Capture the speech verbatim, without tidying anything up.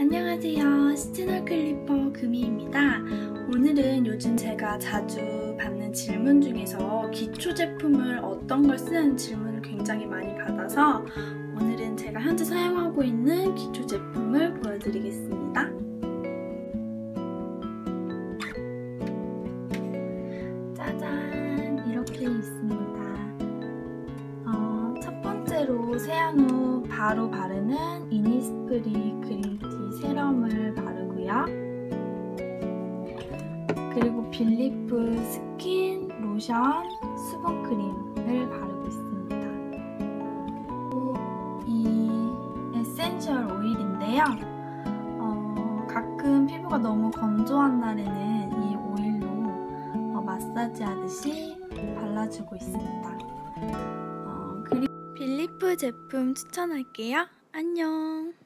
안녕하세요. 시즈널 클리퍼 금이입니다. 오늘은 요즘 제가 자주 받는 질문 중에서 기초 제품을 어떤 걸 쓰는 질문을 굉장히 많이 받아서 오늘은 제가 현재 사용하고 있는 기초 제품을 보여드리겠습니다. 짜잔! 이렇게 있습니다. 어, 첫 번째로 세안 후 바로 바르는 이니스프리 그린티 세럼을 바르고요. 그리고 빌리프 스킨 로션 수분크림을 바르고 있습니다. 이 에센셜 오일인데요. 어, 가끔 피부가 너무 건조한 날에는 이 오일로 어, 마사지 하듯이 발라주고 있습니다. 어, 그리고 빌리프 제품 추천할게요. 안녕!